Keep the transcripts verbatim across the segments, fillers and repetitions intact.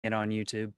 it on YouTube.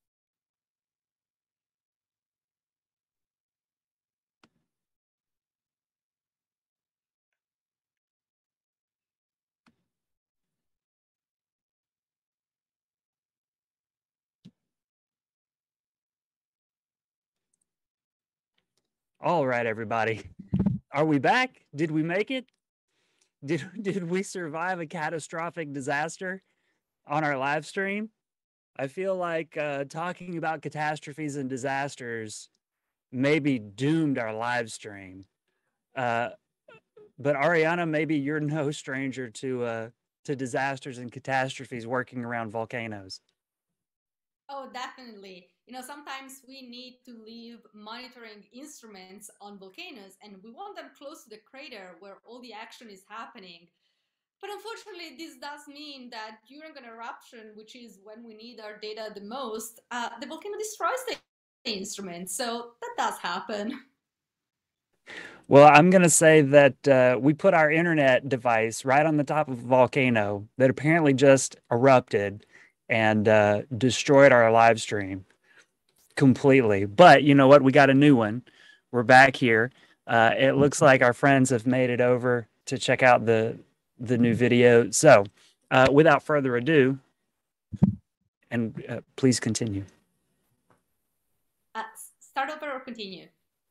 All right, everybody. Are we back? Did we make it? Did, did we survive a catastrophic disaster on our live stream? I feel like uh, talking about catastrophes and disasters maybe doomed our live stream. Uh, but Ariana, maybe you're no stranger to uh, to disasters and catastrophes working around volcanoes. Oh, definitely. You know, sometimes we need to leave monitoring instruments on volcanoes and we want them close to the crater where all the action is happening. But unfortunately, this does mean that during an eruption, which is when we need our data the most, uh, the volcano destroys the instrument. So that does happen. Well, I'm going to say that uh, we put our internet device right on the top of a volcano that apparently just erupted and uh, destroyed our live stream completely. But you know what? We got a new one. We're back here. Uh, it looks like our friends have made it over to check out the the new video. So, uh, without further ado, and uh, please continue. Uh, start over or continue?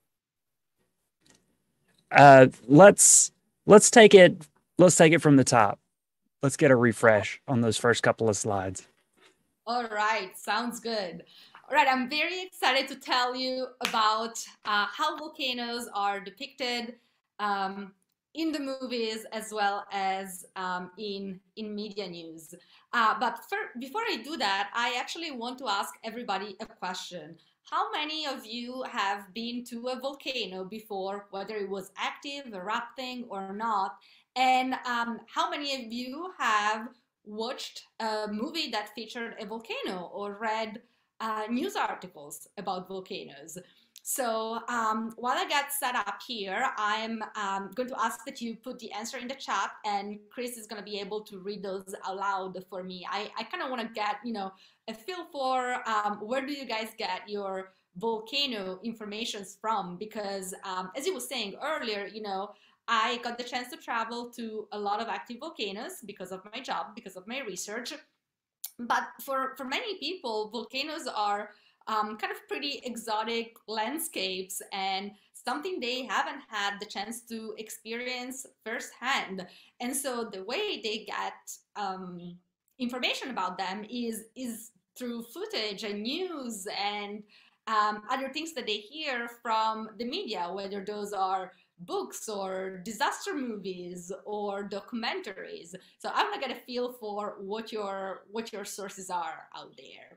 Uh, let's let's take it let's take it from the top. Let's get a refresh on those first couple of slides. All right, sounds good. All right, I'm very excited to tell you about uh, how volcanoes are depicted um, in the movies as well as um, in, in media news. Uh, but for, before I do that, I actually want to ask everybody a question. How many of you have been to a volcano before, whether it was active, erupting, or not? And um, how many of you have watched a movie that featured a volcano or read uh, news articles about volcanoes? So um, while I get set up here, I'm um, going to ask that you put the answer in the chat, and Chris is going to be able to read those aloud for me. I, I kind of want to get, you know, a feel for um, where do you guys get your volcano informations from? Because um, as you were saying earlier, you know, I got the chance to travel to a lot of active volcanoes because of my job, because of my research. But for, for many people, volcanoes are um, kind of pretty exotic landscapes and something they haven't had the chance to experience firsthand. And so the way they get um, information about them is, is through footage and news and um, other things that they hear from the media, whether those are books or disaster movies or documentaries. So I'm gonna get a feel for what your what your sources are out there.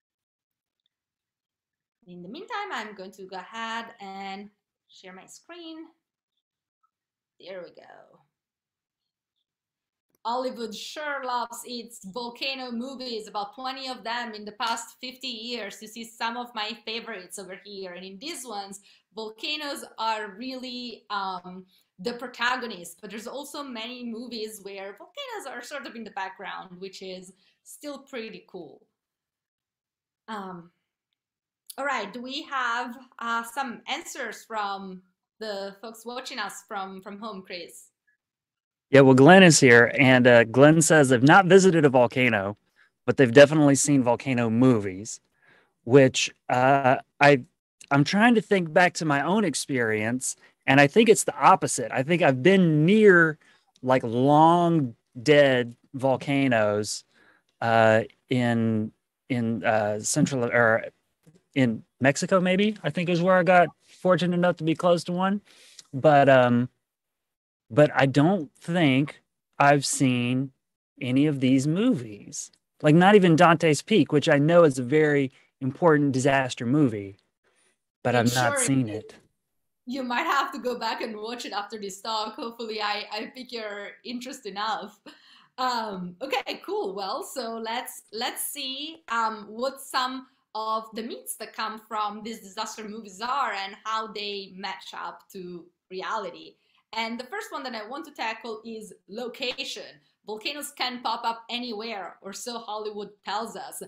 In the meantime, I'm going to go ahead and share my screen. There we go. Hollywood sure loves its volcano movies, about twenty of them in the past fifty years. You see some of my favorites over here. And in these ones, volcanoes are really um, the protagonist. But there's also many movies where volcanoes are sort of in the background, which is still pretty cool. Um, all right, do we have uh, some answers from the folks watching us from, from home, Chris? Yeah, well, Glenn is here, and uh, Glenn says they've not visited a volcano, but they've definitely seen volcano movies. Which uh, I I'm trying to think back to my own experience, and I think it's the opposite. I think I've been near like long dead volcanoes uh, in in uh, Central or in Mexico, maybe I think is where I got fortunate enough to be close to one. But um, but I don't think I've seen any of these movies. Like not even Dante's Peak, which I know is a very important disaster movie, but It I've not sure seen is. it. You might have to go back and watch it after this talk. Hopefully, I, I pique your interest enough. Um, okay, cool. Well, so let's let's see um, what some of the myths that come from these disaster movies are and how they match up to reality. And the first one that I want to tackle is location. Volcanoes can pop up anywhere, or so Hollywood tells us.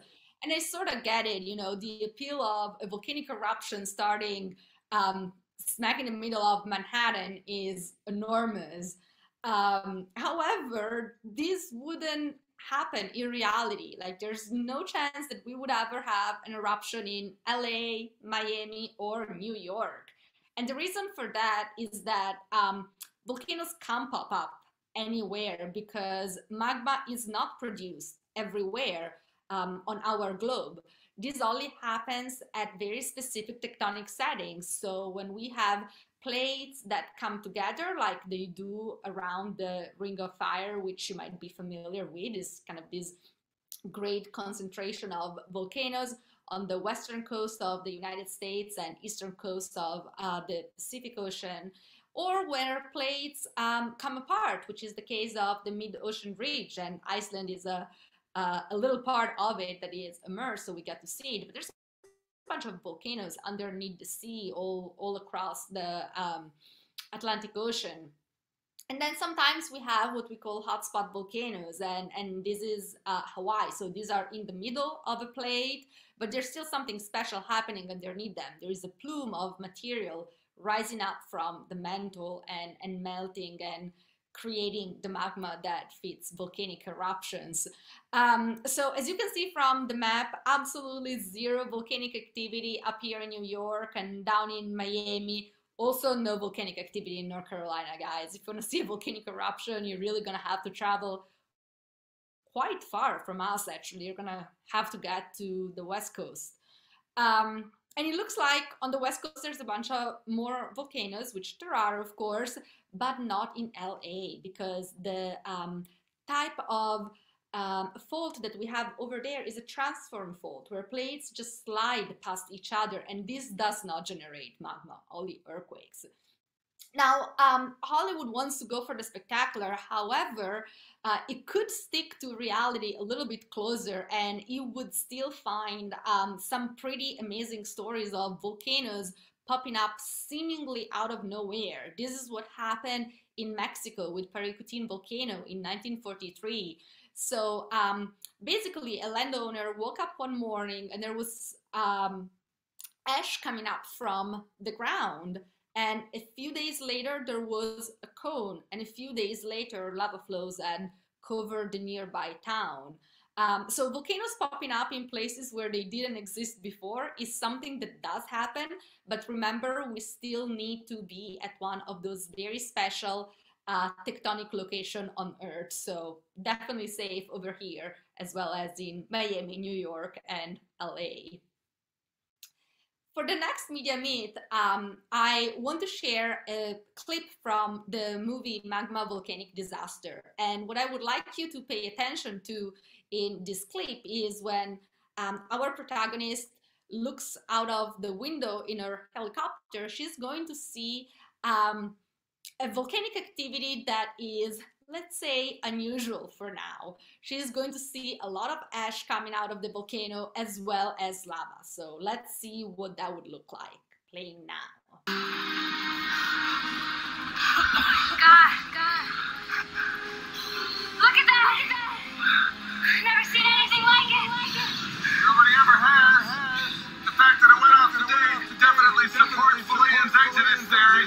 And I sort of get it, you know, the appeal of a volcanic eruption starting um, smack in the middle of Manhattan is enormous. Um, however, this wouldn't happen in reality. Like, there's no chance that we would ever have an eruption in L A, Miami, or New York. And the reason for that is that um, volcanoes can't pop up anywhere because magma is not produced everywhere um, on our globe. This only happens at very specific tectonic settings. So when we have plates that come together like they do around the Ring of Fire, which you might be familiar with, is kind of this great concentration of volcanoes on the western coast of the United States and eastern coast of uh, the Pacific Ocean, or where plates um, come apart, which is the case of the mid-ocean ridge, and Iceland is a, uh, a little part of it that is immersed, so we get to see it. But there's a bunch of volcanoes underneath the sea all, all across the um, Atlantic Ocean. And then sometimes we have what we call hotspot volcanoes, and, and this is uh, Hawaii. So these are in the middle of a plate, but there's still something special happening underneath them. There is a plume of material rising up from the mantle and, and melting and creating the magma that fits volcanic eruptions. Um, so as you can see from the map, absolutely zero volcanic activity up here in New York and down in Miami. Also, no volcanic activity in North Carolina, guys. If you want to see a volcanic eruption, you're really going to have to travel quite far from us, actually. You're going to have to get to the West Coast. Um, and it looks like on the West Coast, there's a bunch of more volcanoes, which there are, of course, but not in L A, because the um, type of Um, fault that we have over there is a transform fault where plates just slide past each other, and this does not generate magma, only earthquakes. Now, um, Hollywood wants to go for the spectacular. However, uh, it could stick to reality a little bit closer, and you would still find um, some pretty amazing stories of volcanoes popping up seemingly out of nowhere. This is what happened in Mexico with Paricutin volcano in nineteen forty-three. So um, basically, a landowner woke up one morning and there was um, ash coming up from the ground. And a few days later, there was a cone. And a few days later, lava flows and covered the nearby town. Um, so volcanoes popping up in places where they didn't exist before is something that does happen. But remember, we still need to be at one of those very special Uh, tectonic location on Earth, so definitely safe over here as well as in Miami, New York, and L A. For the next Media Meet, um, I want to share a clip from the movie Magma Volcanic Disaster. And what I would like you to pay attention to in this clip is when um, our protagonist looks out of the window in her helicopter, she's going to see um, a volcanic activity that is, let's say, unusual for now. She's going to see a lot of ash coming out of the volcano as well as lava. So let's see what that would look like. Playing now. God, God. Look at that! Look at that! Never seen anything like it. Nobody ever has. The fact that it went off today definitely supports William's exodus theory.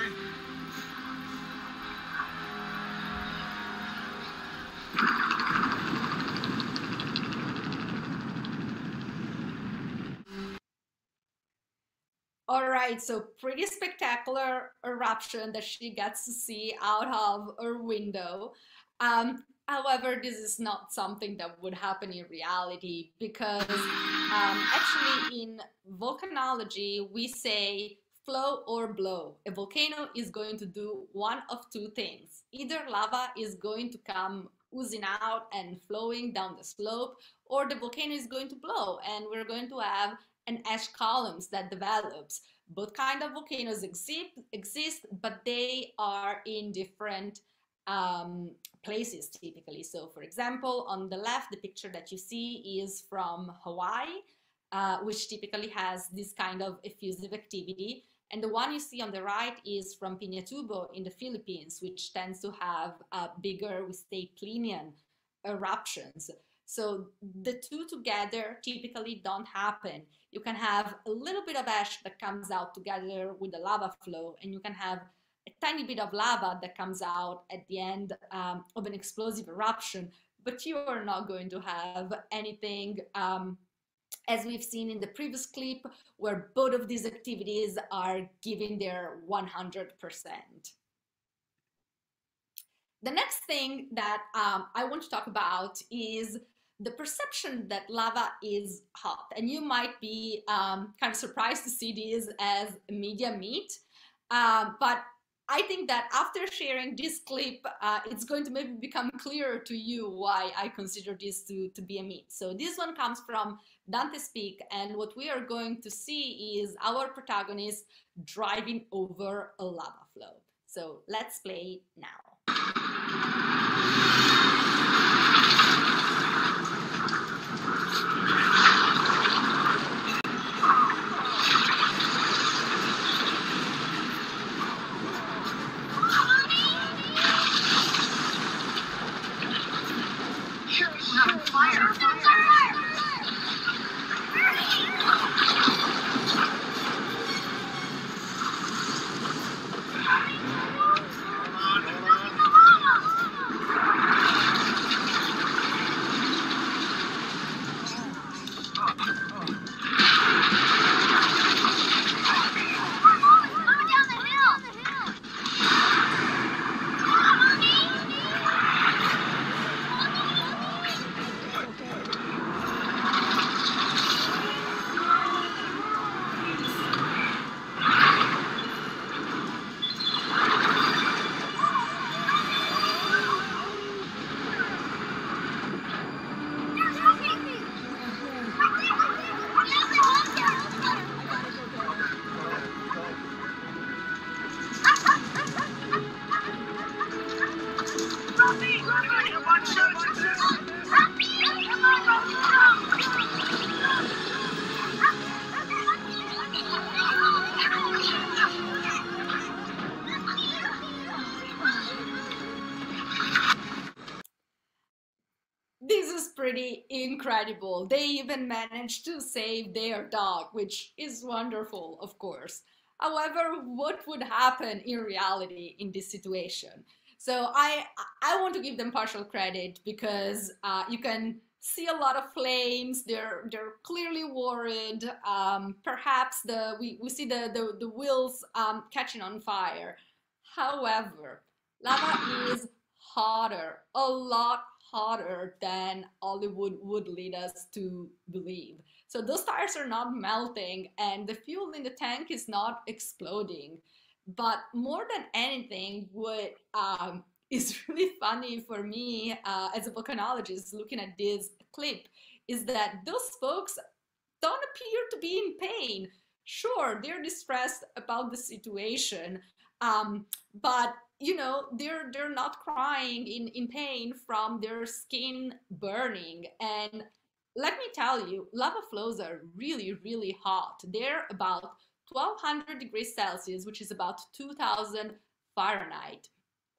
All right, so pretty spectacular eruption that she gets to see out of her window. Um, however, this is not something that would happen in reality because um, actually in volcanology, we say flow or blow. A volcano is going to do one of two things. Either lava is going to come oozing out and flowing down the slope, or the volcano is going to blow and we're going to have an ash columns that develops. Both kind of volcanoes exist, exist, but they are in different um, places typically. So for example, on the left, the picture that you see is from Hawaii, uh, which typically has this kind of effusive activity. And the one you see on the right is from Pinatubo in the Philippines, which tends to have uh, bigger, we say, plinian eruptions. So the two together typically don't happen. You can have a little bit of ash that comes out together with the lava flow, and you can have a tiny bit of lava that comes out at the end um, of an explosive eruption, but you are not going to have anything um, as we've seen in the previous clip, where both of these activities are giving their one hundred percent. The next thing that um, I want to talk about is the perception that lava is hot. And you might be um, kind of surprised to see this as media meat, um, but I think that after sharing this clip, uh, it's going to maybe become clearer to you why I consider this to, to be a myth. So this one comes from Dante Speak, and what we are going to see is our protagonist driving over a lava flow. So let's play now. This is pretty incredible. They even managed to save their dog, which is wonderful, of course. However, what would happen in reality in this situation? So I, I want to give them partial credit because uh, you can see a lot of flames. They're, they're clearly worried. Um, perhaps the, we, we see the, the, the wheels um, catching on fire. However, lava is hotter, a lot hotter than Hollywood would lead us to believe. So those tires are not melting and the fuel in the tank is not exploding. But more than anything, what um, is really funny for me uh, as a volcanologist looking at this clip is that those folks don't appear to be in pain. Sure, they're distressed about the situation, um, but you know, they're they're not crying in, in pain from their skin burning. And let me tell you, lava flows are really, really hot. They're about twelve hundred degrees Celsius, which is about two thousand Fahrenheit.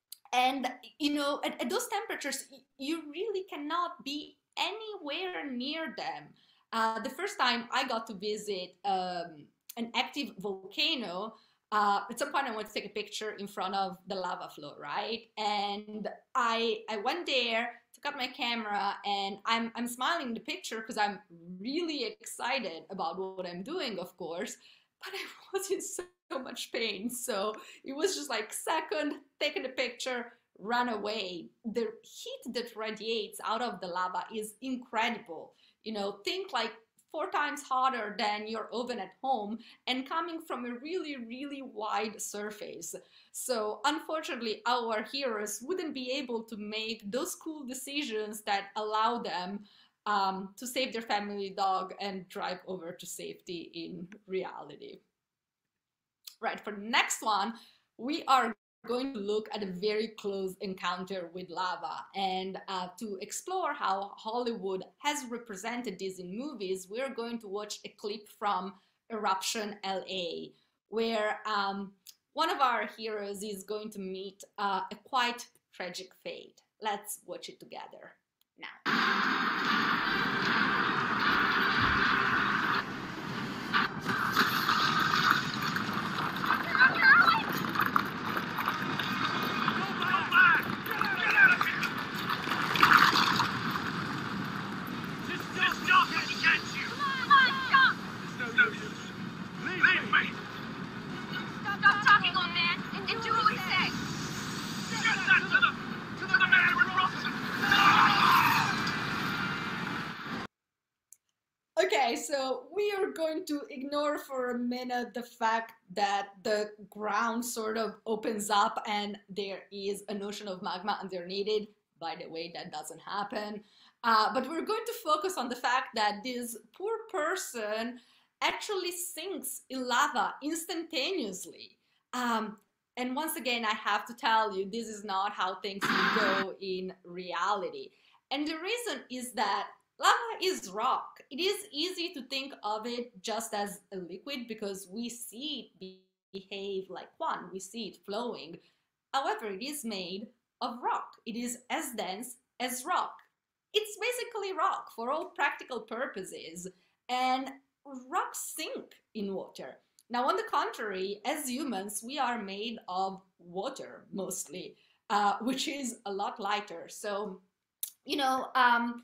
And, you know, at, at those temperatures, you really cannot be anywhere near them. Uh, the first time I got to visit um, an active volcano, uh, at some point I wanted to take a picture in front of the lava flow, right? And I, I went there, took out my camera, and I'm, I'm smiling in the picture because I'm really excited about what I'm doing, of course, but I was in so, so much pain. So it was just like second, taking the picture, run away. The heat that radiates out of the lava is incredible. You know, think like four times hotter than your oven at home and coming from a really, really wide surface. So unfortunately, our heroes wouldn't be able to make those cool decisions that allow them um, to save their family dog and drive over to safety in reality. Right, for the next one, we are going to look at a very close encounter with lava, and uh, to explore how Hollywood has represented this in movies, we're going to watch a clip from Eruption L A, where um, one of our heroes is going to meet uh, a quite tragic fate. Let's watch it together. now. Stop talking, old man, and do what we say. Okay, so we are going to ignore for a minute the fact that the ground sort of opens up and there is an ocean of magma underneath it. By the way, that doesn't happen. Uh, but we're going to focus on the fact that this poor person actually sinks in lava instantaneously. Um, and once again, I have to tell you, this is not how things will go in reality. And the reason is that lava is rock. It is easy to think of it just as a liquid because we see it behave like one. We see it flowing. However, it is made of rock. It is as dense as rock. It's basically rock for all practical purposes, and rocks sink in water. Now, on the contrary, as humans, we are made of water mostly, uh, which is a lot lighter. So, you know, um,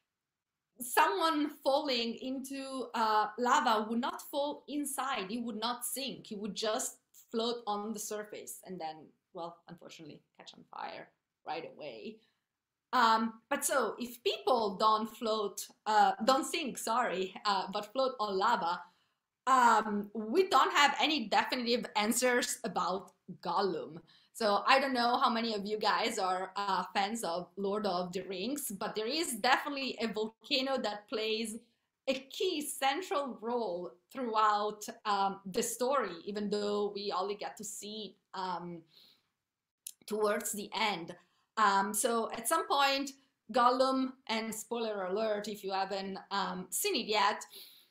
someone falling into uh, lava would not fall inside. He would not sink. He would just float on the surface and then, well, unfortunately, catch on fire right away. Um, but so if people don't float, uh, don't sink, sorry, uh, but float on lava, um, we don't have any definitive answers about Gollum. So I don't know how many of you guys are uh, fans of Lord of the Rings, but there is definitely a volcano that plays a key central role throughout um, the story, even though we only get to see um, towards the end. Um, so at some point, Gollum, and spoiler alert if you haven't um, seen it yet,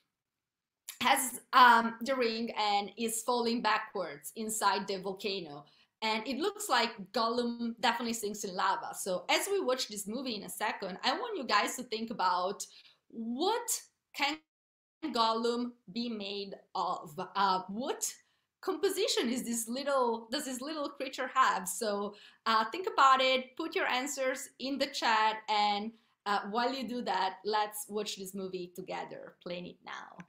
has um, the ring and is falling backwards inside the volcano. And it looks like Gollum definitely sinks in lava. So as we watch this movie in a second, I want you guys to think about what can Gollum be made of? Uh, what composition is this little does this little creature have? So uh, think about it, put your answers in the chat, and uh, while you do that, let's watch this movie together. Playing it now.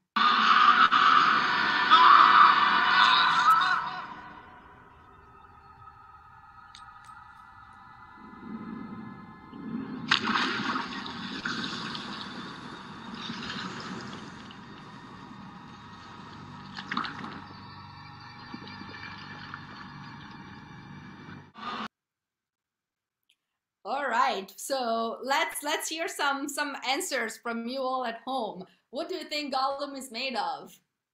All right, so let's let's hear some some answers from you all at home. What do you think Gollum is made of?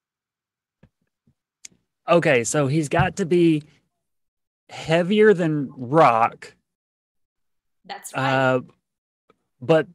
Okay, so he's got to be heavier than rock. That's right. Uh, but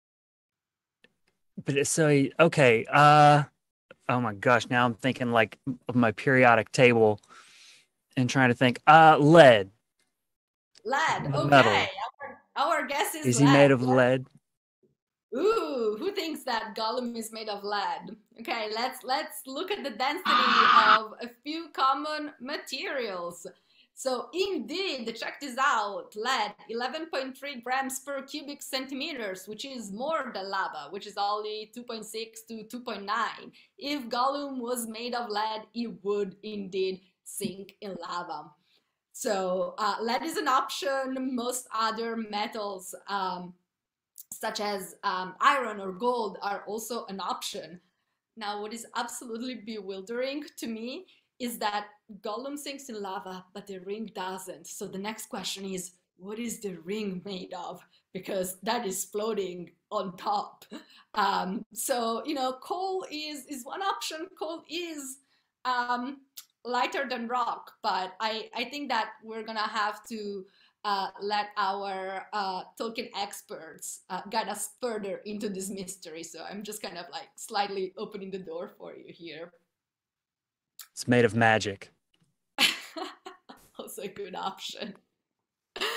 but so he, okay. Uh, oh my gosh! Now I'm thinking like of my periodic table and trying to think. Uh, lead. Lead. Okay. Metal. Our, our guess is Is lead. he made of lead? Ooh, who thinks that Gollum is made of lead? Okay, let's let's look at the density of a few common materials. So indeed, check this out, lead, eleven point three grams per cubic centimeters, which is more than lava, which is only two point six to two point nine. If Gollum was made of lead, he would indeed sink in lava. So uh, lead is an option. Most other metals, um, such as um, iron or gold, are also an option. Now, what is absolutely bewildering to me is that Gollum sinks in lava, but the ring doesn't. So the next question is, what is the ring made of? Because that is floating on top. Um, so, you know, coal is, is one option. Coal is um, lighter than rock, but I, I think that we're gonna have to uh, let our uh, Tolkien experts uh, guide us further into this mystery. So I'm just kind of like slightly opening the door for you here. It's made of magic. Also a good option.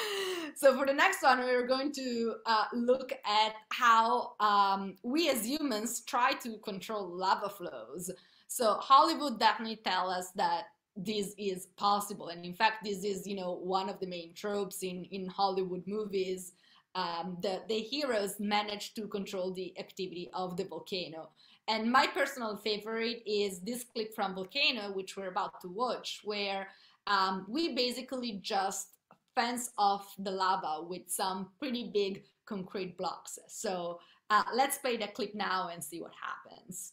So for the next one, we're going to uh, look at how um, we as humans try to control lava flows. So Hollywood definitely tell us that this is possible. And in fact, this is, you know, one of the main tropes in, in Hollywood movies. Um, the, the heroes manage to control the activity of the volcano. And my personal favorite is this clip from Volcano, which we're about to watch, where um, we basically just fence off the lava with some pretty big concrete blocks. So uh, let's play the clip now and see what happens.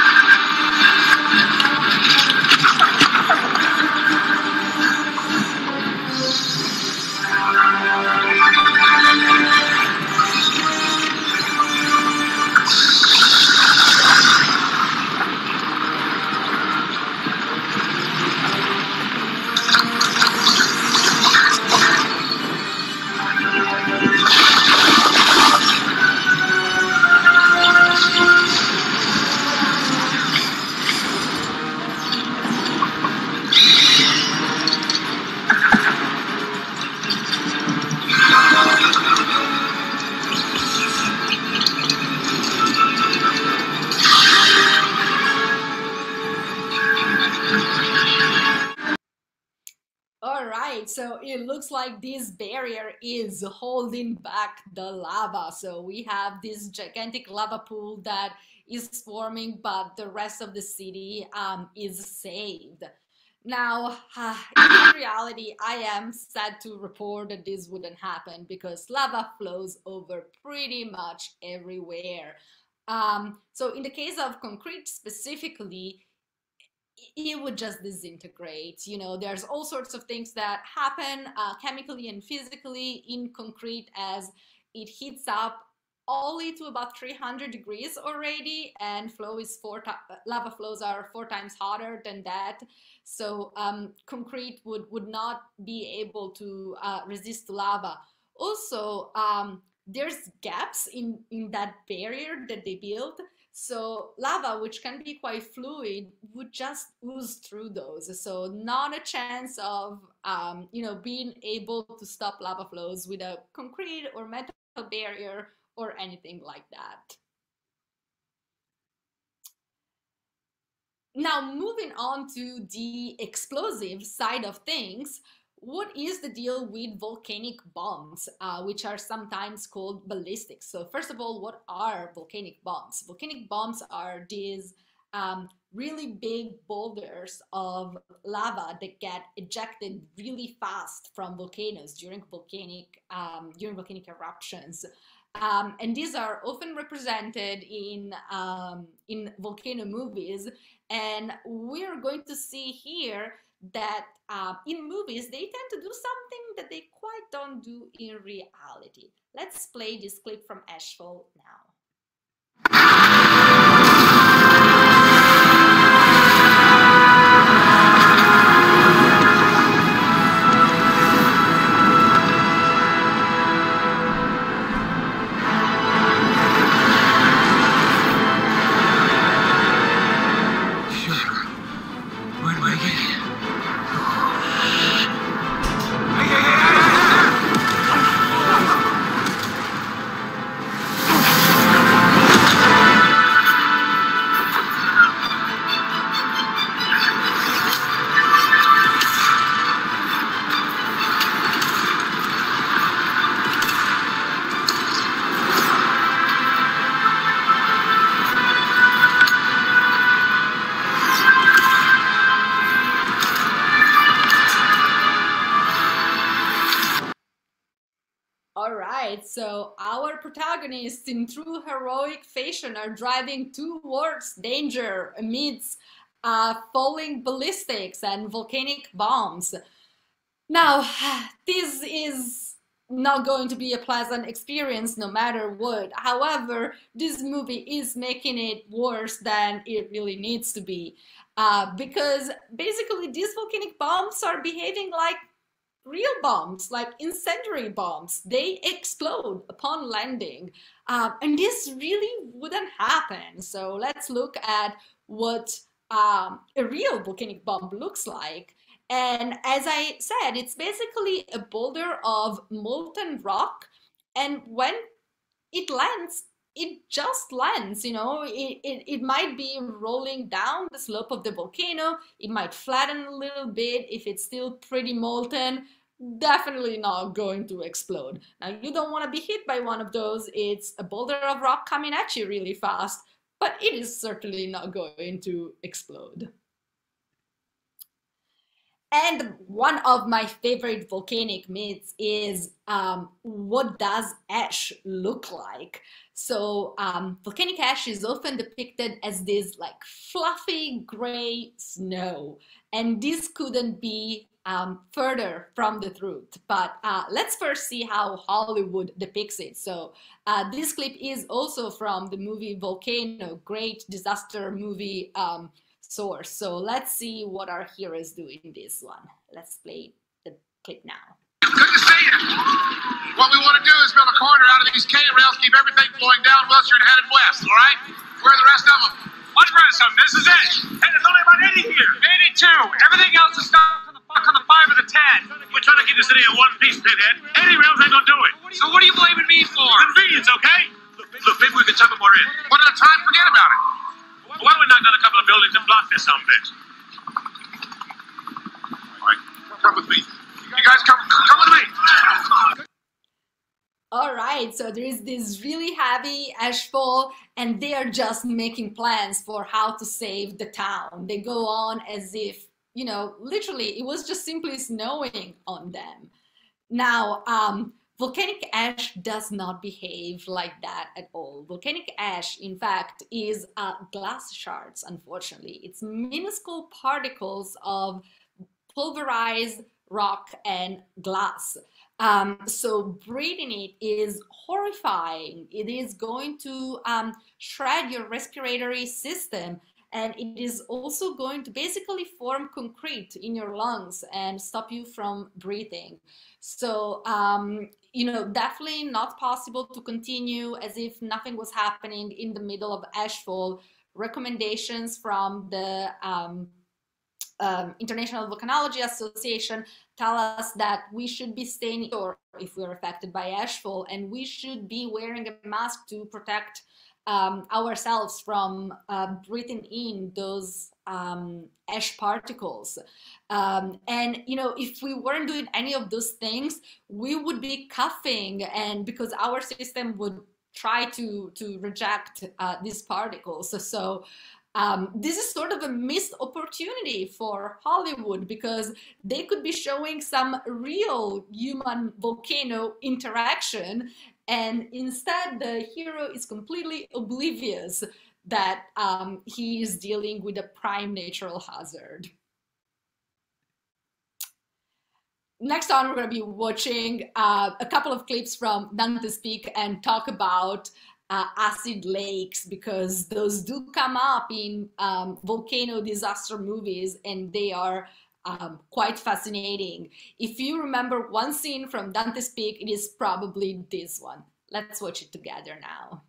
So it looks like this barrier is holding back the lava. So we have this gigantic lava pool that is forming, but the rest of the city um, is saved. Now, uh, in reality, I am sad to report that this wouldn't happen because lava flows over pretty much everywhere. Um, so in the case of concrete specifically, it would just disintegrate. You know, there's all sorts of things that happen uh, chemically and physically in concrete as it heats up only to about three hundred degrees already, and flow is four lava flows are four times hotter than that. So um, concrete would would not be able to uh, resist lava. Also, um, there's gaps in in that barrier that they built. So lava, which can be quite fluid, would just ooze through those. So not a chance of, um, you know, being able to stop lava flows with a concrete or metal barrier or anything like that. Now, moving on to the explosive side of things, what is the deal with volcanic bombs, uh, which are sometimes called ballistics? So first of all, what are volcanic bombs? Volcanic bombs are these um, really big boulders of lava that get ejected really fast from volcanoes during volcanic, um, during volcanic eruptions. Um, and these are often represented in, um, in volcano movies. And we're going to see here that uh, in movies, they tend to do something that they quite don't do in reality. Let's play this clip from Ashfall now. So our protagonists in true heroic fashion are driving towards danger amidst uh, falling ballistics and volcanic bombs. Now, this is not going to be a pleasant experience no matter what. However, this movie is making it worse than it really needs to be. Uh, because basically these volcanic bombs are behaving like real bombs, like incendiary bombs. They explode upon landing. Um, and this really wouldn't happen. So let's look at what um, a real volcanic bomb looks like. And as I said, it's basically a boulder of molten rock. And when it lands, it just lands, you know, it, it, it might be rolling down the slope of the volcano. It might flatten a little bit if it's still pretty molten. Definitely not going to explode. Now, you don't want to be hit by one of those. It's a boulder of rock coming at you really fast, but it is certainly not going to explode. And one of my favorite volcanic myths is um, what does ash look like? So um, volcanic ash is often depicted as this like fluffy gray snow. And this couldn't be um, further from the truth. But uh, let's first see how Hollywood depicts it. So uh, this clip is also from the movie Volcano, great disaster movie um, source. So let's see what our heroes do in this one. Let's play the clip now. Good to see you. What we want to do is build a corridor out of these K-rails, keep everything flowing down Wilshire and headed west, all right? Where are the rest of them? Watch for something. This is it. And there's only about eighty here. eighty-two. Everything else is stuck on the fuck on the five or the ten. We're trying to keep the city in one piece, Pinhead. eighty rails ain't gonna do it. So what are you blaming me for? Convenience, okay? Look, maybe we can chop them more in. One at a time, forget about it. Why don't we knock down a couple of buildings and block this some bitch? All right, come with me. You guys come, come with me. All right, so there is this really heavy ashfall, and they are just making plans for how to save the town. They go on as if, you know, literally it was just simply snowing on them. Now, um, volcanic ash does not behave like that at all. Volcanic ash, in fact, is uh, glass shards, unfortunately. It's minuscule particles of pulverized rock and glass. Um, so breathing it is horrifying. It is going to um, shred your respiratory system, and it is also going to basically form concrete in your lungs and stop you from breathing. So, um, you know, definitely not possible to continue as if nothing was happening in the middle of ashfall. Recommendations from the um, um, International Volcanology Association tell us that we should be staying indoors if we're affected by ashfall, and we should be wearing a mask to protect um, ourselves from uh, breathing in those um, ash particles. Um, and, you know, if we weren't doing any of those things, we would be coughing, and because our system would try to, to reject uh, these particles. So, so Um, this is sort of a missed opportunity for Hollywood, because they could be showing some real human volcano interaction, and instead the hero is completely oblivious that um, he is dealing with a prime natural hazard. Next on, we're going to be watching uh, a couple of clips from Dante's Peak and talk about Uh, acid lakes, because those do come up in um, volcano disaster movies, and they are um, quite fascinating. If you remember one scene from Dante's Peak, it is probably this one. Let's watch it together now.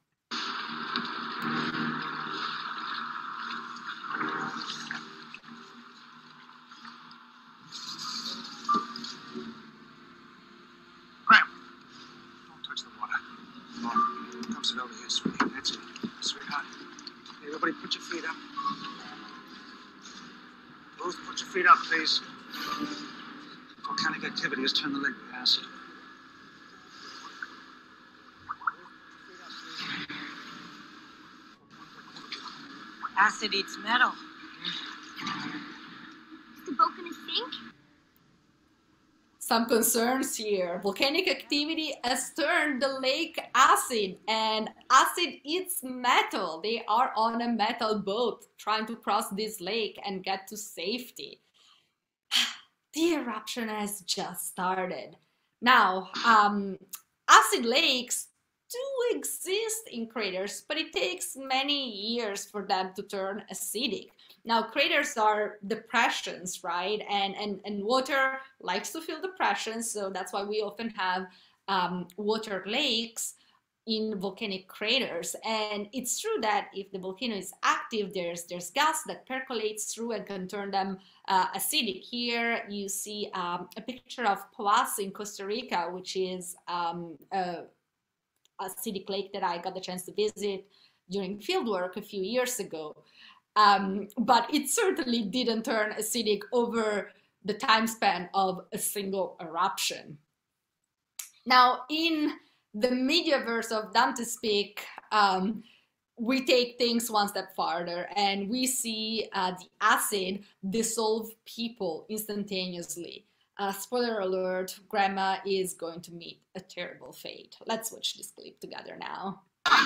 Graham, don't touch the water. Come on. Comes it over here, sweetie. That's it. Sweetheart. Hey, everybody put your feet up. Both put your feet up, please. Volcanic activity has turned the lake to acid. Acid eats metal. Is the boat gonna sink? Some concerns here. Volcanic activity has turned the lake acid, and acid eats metal. They are on a metal boat trying to cross this lake and get to safety. The eruption has just started. Now, um, acid lakes do exist in craters, but it takes many years for them to turn acidic. Now, craters are depressions, right? And, and, and water likes to fill depressions, so that's why we often have um, water lakes. in volcanic craters. And it's true that if the volcano is active, there's there's gas that percolates through and can turn them uh, acidic. Here you see um, a picture of Poás in Costa Rica, which is um, a acidic lake that I got the chance to visit during fieldwork a few years ago. Um, but it certainly didn't turn acidic over the time span of a single eruption. Now, in the mediaverse of Dante's Peak, um, we take things one step farther and we see uh, the acid dissolve people instantaneously. Uh, spoiler alert, Grandma is going to meet a terrible fate. Let's watch this clip together now.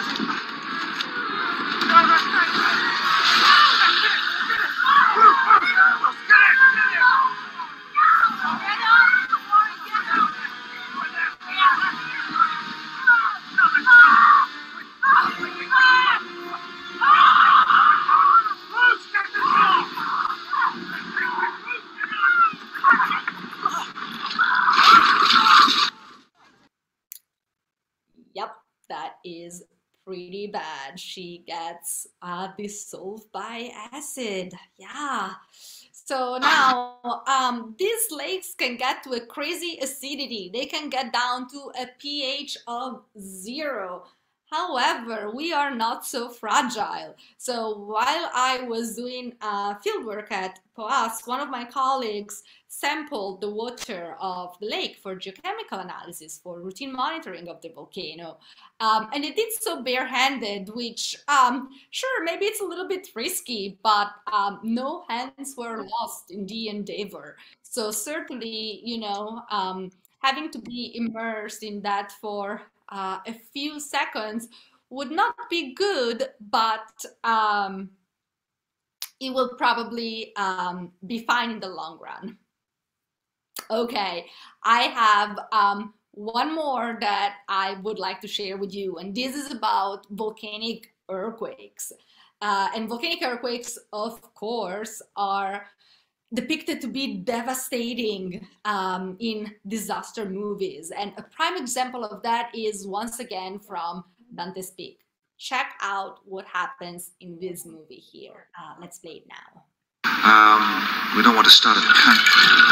Yep, that is pretty bad. She gets uh, dissolved by acid. Yeah. So now um, these lakes can get to a crazy acidity. They can get down to a pH of zero. However, we are not so fragile. So while I was doing uh, fieldwork at Poás, one of my colleagues sampled the water of the lake for geochemical analysis, for routine monitoring of the volcano. Um, and it did so barehanded, which, um, sure, maybe it's a little bit risky, but um, no hands were lost in the endeavor. So certainly, you know, um, having to be immersed in that for uh, a few seconds would not be good, but um, it will probably um, be fine in the long run. Okay, I have um, one more that I would like to share with you, and this is about volcanic earthquakes. Uh, and volcanic earthquakes, of course, are depicted to be devastating um, in disaster movies. And a prime example of that is, once again, from Dante's Peak. Check out what happens in this movie here. Uh, let's play it now. Um, we don't want to start a panic.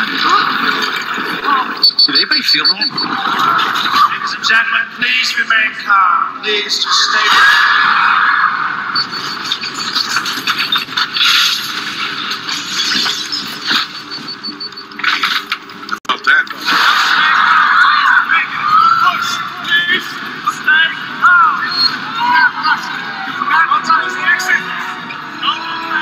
Did anybody feel that? Ladies and gentlemen, please remain calm. Please just stay. About that. Push, please stay calm. What's on the exit? No,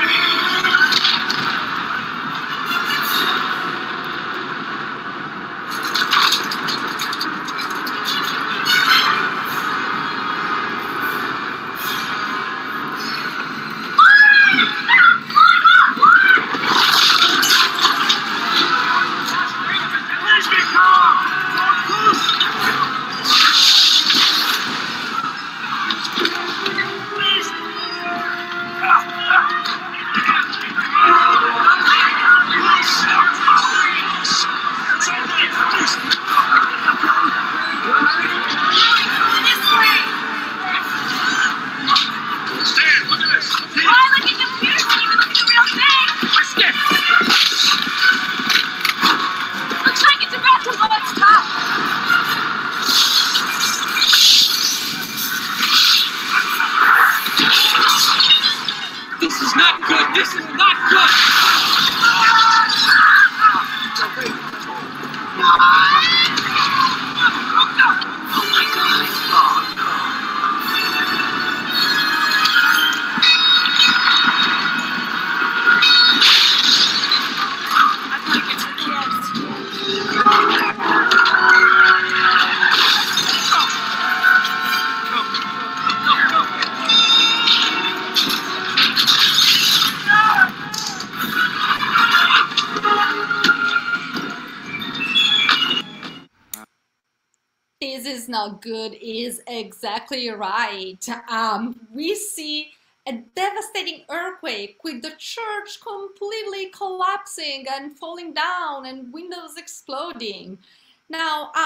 This is not good is exactly right. Um, we see a devastating earthquake with the church completely collapsing and falling down and windows exploding. Now, um,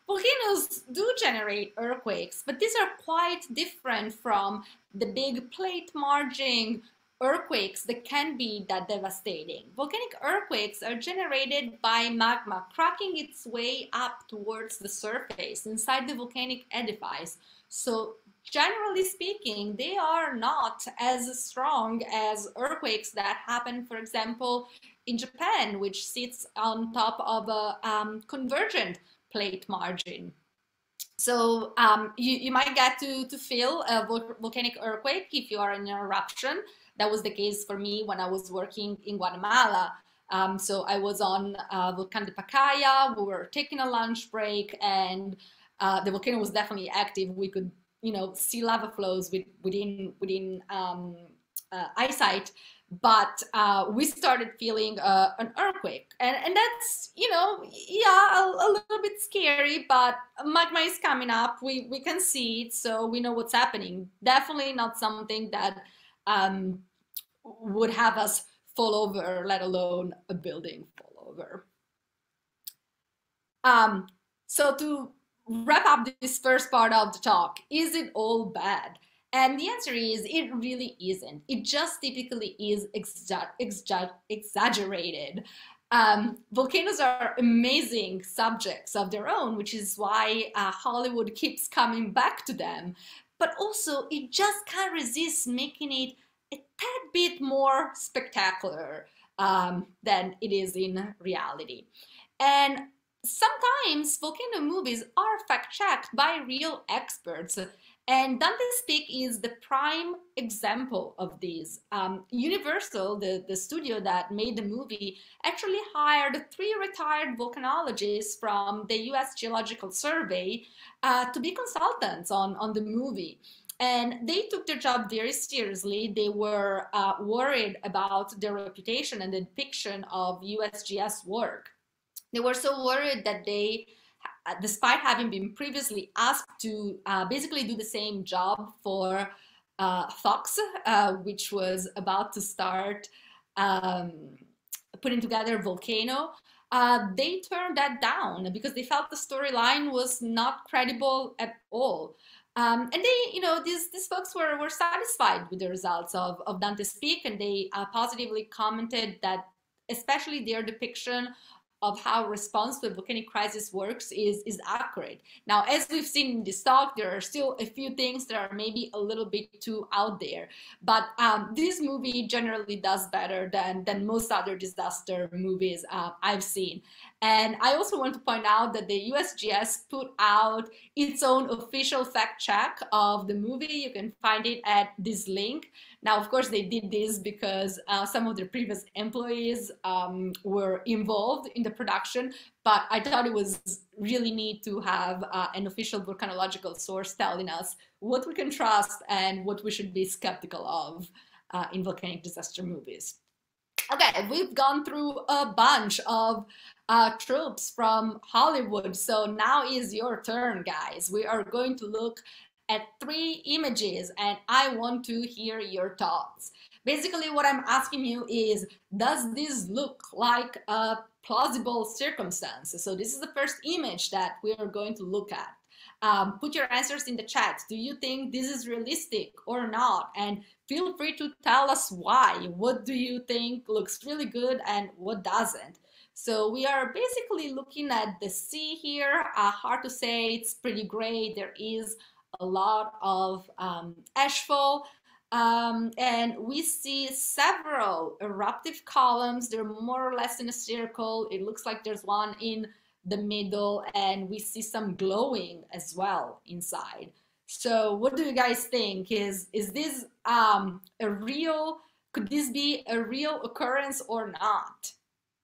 volcanoes do generate earthquakes, but these are quite different from the big plate margin earthquakes that can be that devastating. Volcanic earthquakes are generated by magma cracking its way up towards the surface inside the volcanic edifice. So generally speaking, they are not as strong as earthquakes that happen, for example, in Japan, which sits on top of a um, convergent plate margin. So um, you, you might get to, to feel a vol volcanic earthquake if you are in an eruption. That was the case for me when I was working in Guatemala. Um, so I was on uh, Volcán de Pacaya, we were taking a lunch break, and uh, the volcano was definitely active. We could, you know, see lava flows with, within, within um, uh, eyesight. But uh, we started feeling uh, an earthquake, and, and that's, you know, yeah, a, a little bit scary, but magma is coming up, we, we can see it, so we know what's happening. Definitely not something that um, would have us fall over, let alone a building fall over. Um, so to wrap up this first part of the talk, is it all bad? And the answer is, it really isn't. It just typically is exa exa exaggerated. Um, volcanoes are amazing subjects of their own, which is why uh, Hollywood keeps coming back to them. But also, it just can't resist making it a tad bit more spectacular um, than it is in reality. And sometimes volcano movies are fact-checked by real experts. And Dante's Peak is the prime example of this. Um, Universal, the, the studio that made the movie, actually hired three retired volcanologists from the U S Geological Survey uh, to be consultants on, on the movie. And they took their job very seriously. They were uh, worried about their reputation and the depiction of U S G S work. They were so worried that they, despite having been previously asked to uh, basically do the same job for uh, Fox, uh, which was about to start um, putting together Volcano, uh, they turned that down because they felt the storyline was not credible at all. Um, and they, you know, these, these folks were, were satisfied with the results of, of Dante's Peak, and they uh, positively commented that especially their depiction of how response to a volcanic crisis works is, is accurate. Now, as we've seen in this talk, there are still a few things that are maybe a little bit too out there, but um, this movie generally does better than, than most other disaster movies uh, I've seen. And I also want to point out that the U S G S put out its own official fact check of the movie. You can find it at this link. Now, of course, they did this because uh, some of their previous employees um, were involved in the production, but I thought it was really neat to have uh, an official volcanological source telling us what we can trust and what we should be skeptical of uh, in volcanic disaster movies. Okay, we've gone through a bunch of uh, tropes from Hollywood, so now is your turn, guys. We are going to look at three images, and I want to hear your thoughts. Basically, what I'm asking you is, does this look like a plausible circumstance? So this is the first image that we are going to look at. Um, put your answers in the chat. Do you think this is realistic or not? And feel free to tell us why. What do you think looks really good and what doesn't? So we are basically looking at the sea here. Uh, hard to say, it's pretty gray. There is a lot of um, ashfall. Um, and we see several eruptive columns. They're more or less in a circle. It looks like there's one in the middle, and we see some glowing as well inside. So what do you guys think? Is, is this um, a real, could this be a real occurrence or not?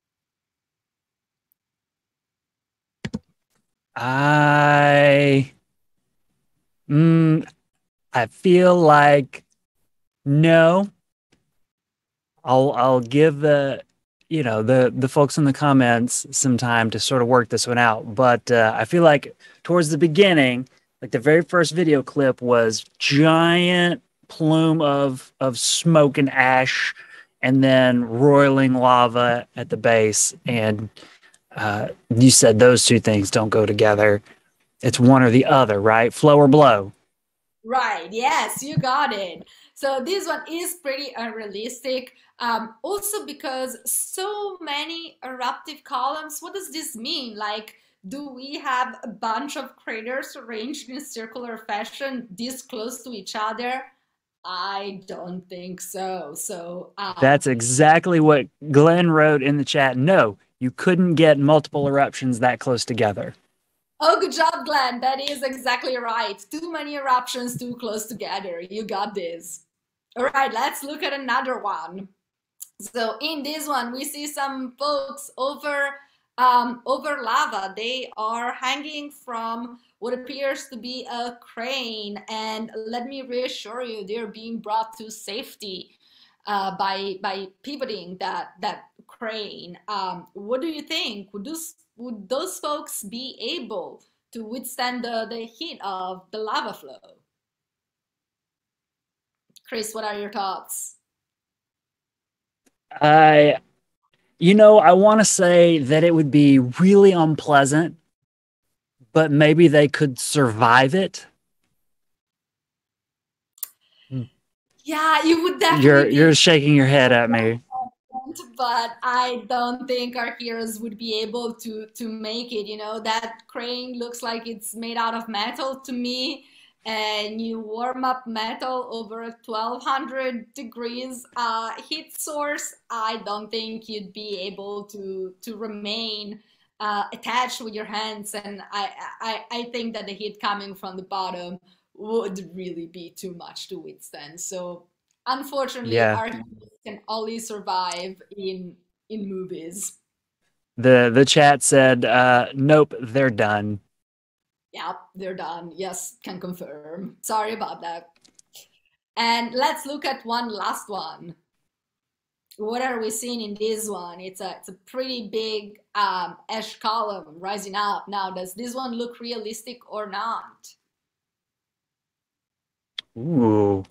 I, mm, I feel like no. I'll I'll give the you know the the folks in the comments some time to sort of work this one out. But uh, I feel like towards the beginning, like the very first video clip was giant plume of of smoke and ash, and then roiling lava at the base. And uh, you said those two things don't go together. It's one or the other, right? Flow or blow. Right, yes, you got it. So this one is pretty unrealistic. Um, also because so many eruptive columns, what does this mean? Like, do we have a bunch of craters arranged in a circular fashion this close to each other? I don't think so. So, um, That's exactly what Glenn wrote in the chat. No, you couldn't get multiple eruptions that close together. oh, good job, Glenn. That is exactly right. Too many eruptions too close together. You got this. All right, let's look at another one. So in this one, we see some folks over um, over lava. They are hanging from what appears to be a crane, and let me reassure you, they're being brought to safety uh, by by pivoting that that crane. Um, what do you think? Would those would those folks be able to withstand the, the heat of the lava flow? Chris, what are your thoughts? I, you know, I want to say that it would be really unpleasant, but maybe they could survive it. Yeah, you would definitely. You're be you're shaking your head at me. But I don't think our heroes would be able to to make it. You know, that crane looks like it's made out of metal to me, and you warm up metal over a twelve hundred degrees uh, heat source. I don't think you'd be able to to remain uh, attached with your hands, and I, I I think that the heat coming from the bottom would really be too much to withstand. So unfortunately, Yeah. our heroes can only survive in in movies. The the chat said, uh, nope, they're done. Yeah, they're done. Yes, can confirm. Sorry about that. And let's look at one last one. What are we seeing in this one? It's a it's a pretty big um, ash column rising up. Now, does this one look realistic or not? Ooh.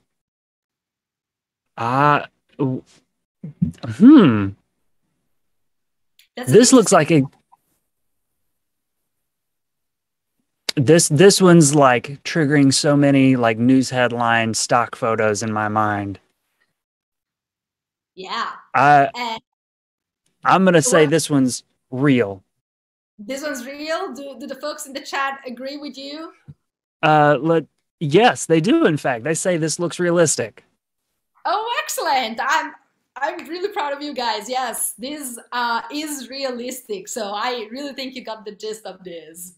Uh, hmm. That's This looks like a this this one's like triggering so many like news headline stock photos in my mind. Yeah. I And I'm gonna say well, this one's real. this one's real. Do do the folks in the chat agree with you? Uh, let yes, they do. In fact, they say this looks realistic. Oh, excellent! I'm I'm really proud of you guys. Yes, this uh, is realistic. So I really think you got the gist of this.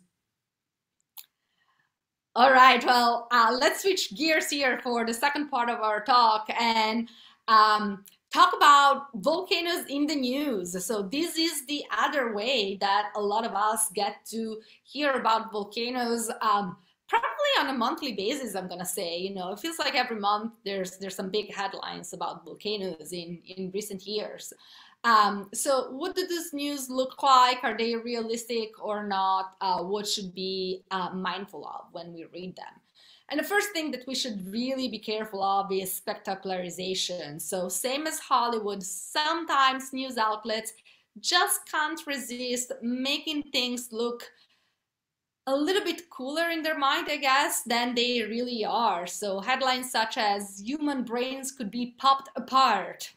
All right, well, uh, let's switch gears here for the second part of our talk and um, talk about volcanoes in the news. So this is the other way that a lot of us get to hear about volcanoes, um, probably on a monthly basis, I'm gonna say. You know, it feels like every month there's there's some big headlines about volcanoes in, in recent years. Um, so what do these news look like? Are they realistic or not? Uh, what should be uh, mindful of when we read them? And the first thing that we should really be careful of is spectacularization. So same as Hollywood, sometimes news outlets just can't resist making things look a little bit cooler in their mind, I guess, than they really are. So headlines such as "human brains could be popped apart."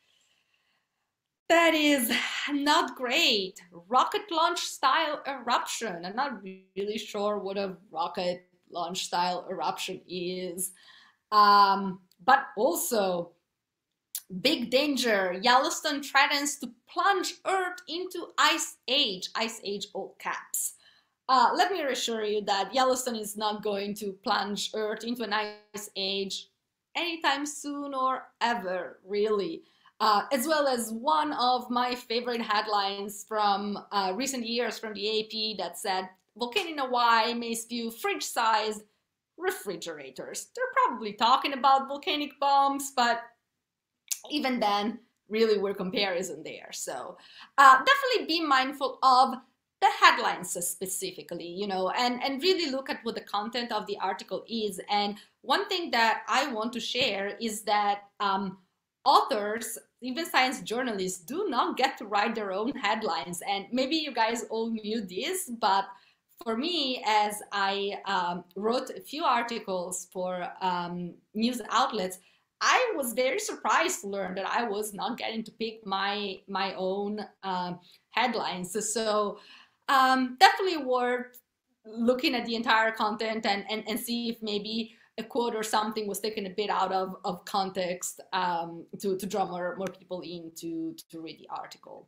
That is not great. Rocket launch style eruption. I'm not really sure what a rocket launch style eruption is. Um, but also, big danger. Yellowstone threatens to plunge Earth into ice age. Ice age, all caps. Uh, let me reassure you that Yellowstone is not going to plunge Earth into an ice age anytime soon or ever, really. Uh, as well as one of my favorite headlines from uh, recent years from the A P that said, volcano in Hawaii may spew fridge-sized refrigerators. They're probably talking about volcanic bombs, but even then, really we're comparison there. So uh, definitely be mindful of the headlines specifically, you know, and, and really look at what the content of the article is. And one thing that I want to share is that um, authors, even science journalists, do not get to write their own headlines. And maybe you guys all knew this, but for me, as I um, wrote a few articles for um, news outlets, I was very surprised to learn that I was not getting to pick my my own um, headlines. So um, definitely worth looking at the entire content and, and, and see if maybe a quote or something was taken a bit out of, of context um, to, to draw more, more people in to, to read the article.